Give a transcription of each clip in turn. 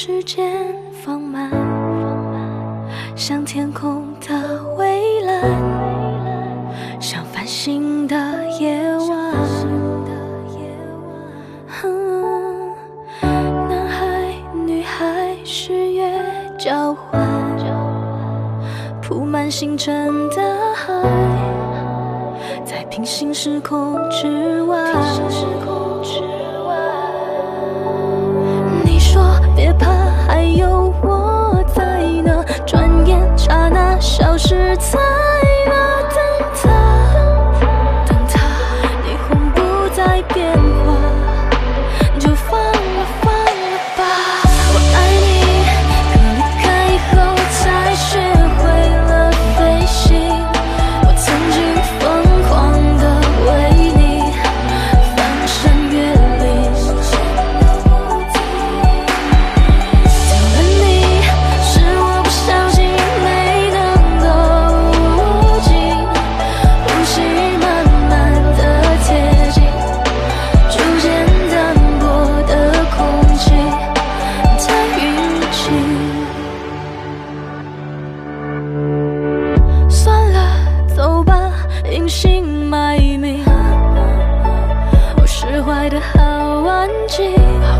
时间放慢，像天空的蔚蓝，像繁星的夜晚。男孩女孩十月交换，铺满星辰的海，在平行时空之外。你说别怕，还有我在呢，转眼刹那消失在了。等它霓虹不再变化，就放了吧。我爱你，可离开以后才学会了飞行。我曾经疯狂地为你翻山越岭，丢了你是我不小心没能够握紧，呼吸慢慢地贴近，逐渐淡薄的空气在云起。算了，走吧，隐姓埋名，我释怀的好安静，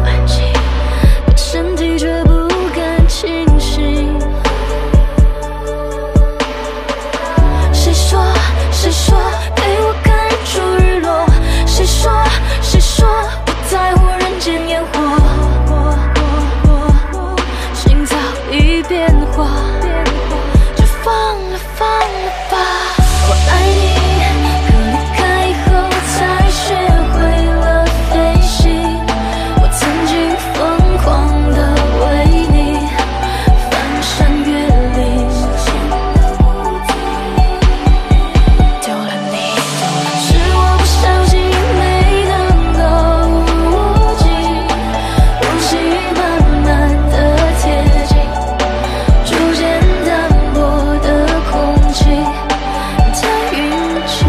身体却不敢清醒。谁说陪我看日出日落？谁说不在乎人间烟火？心早已变化，就放了吧。我爱你，可离开以后才学会了飞行。我曾经疯狂地为你翻山越岭，丢了你是我不小心没能够握紧，呼吸慢慢地贴近，逐渐淡薄的空气在云起。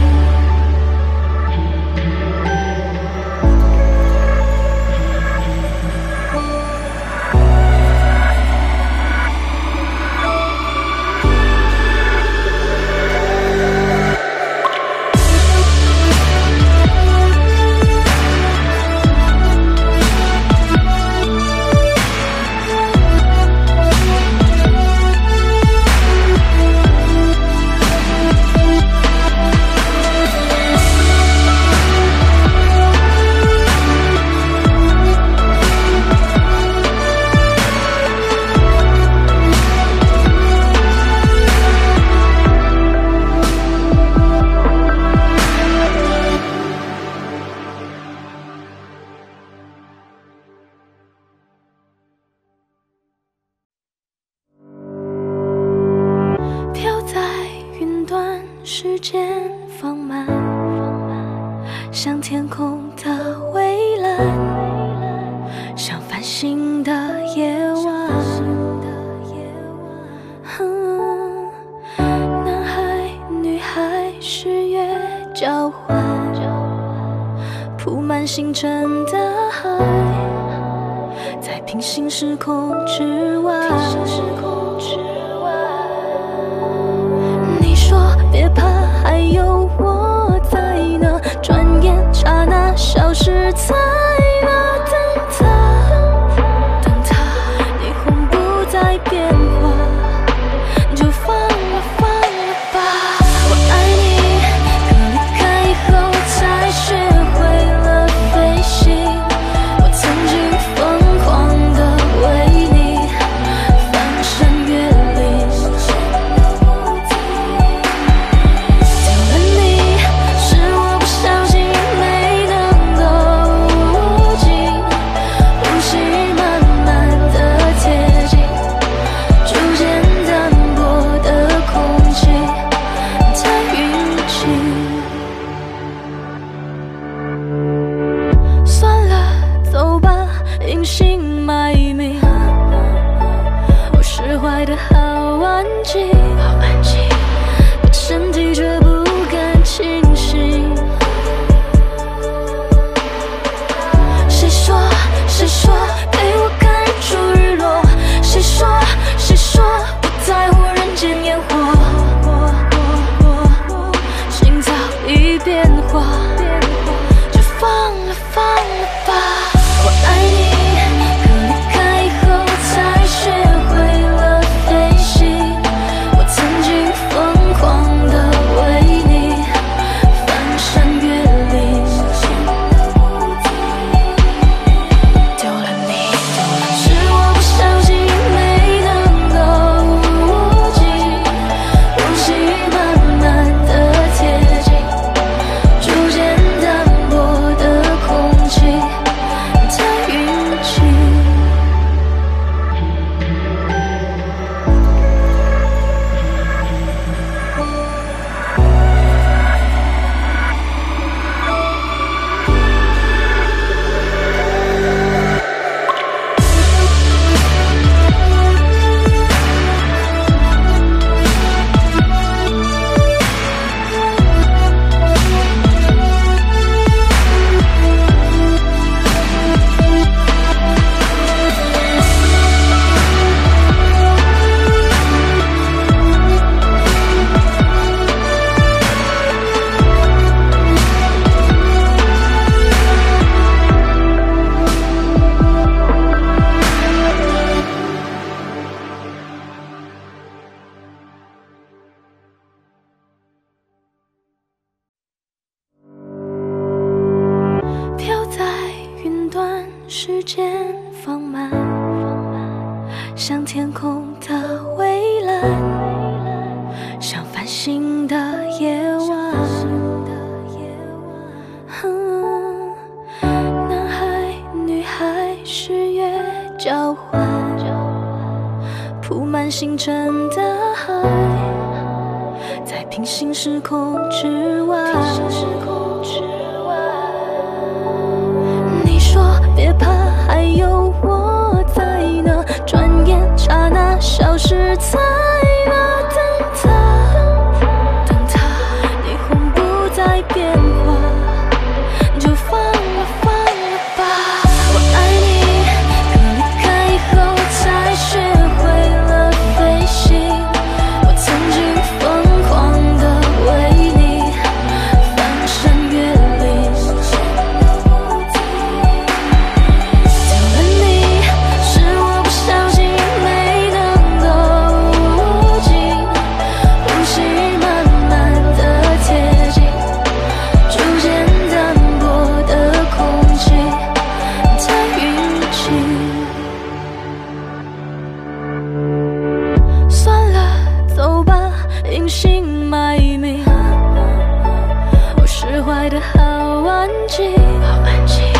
飘在云端，时间放慢，像天空的蔚蓝，像繁星的夜晚。男孩女孩十月交换，铺满星辰的海，在平行时空之外。你说别怕，还有我在呢，转眼刹那消失在了。等它霓虹不再变化，就放了吧。我爱你，可离开以后才学会了飞行。我曾经疯狂地为你翻山越岭，丢了你是我不小心没能够天空的蔚蓝，像繁星的夜晚。男孩女孩誓约交换，铺满星辰的海，在平行时空之外。你说别怕，还有我在呢，转眼刹那消失在那。等它霓虹不再变化，就放了吧。我爱你，可离开以后才学会了飞行。我曾经疯狂地为你翻山越岭，丢了你是我不小心没能够握紧，呼吸慢慢地贴近，逐渐淡薄的空气太云轻。算了，走吧，隐姓埋名，我释怀的好安静。